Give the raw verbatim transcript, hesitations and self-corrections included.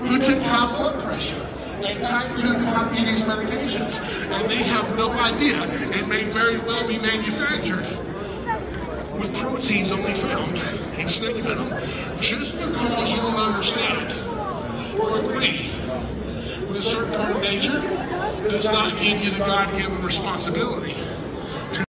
who took high blood pressure and type two diabetes medications, and they have no idea it may very well be manufactured with proteins only found in snake venom. Just because you don't understand or agree with a certain part of nature does not give you the God-given responsibility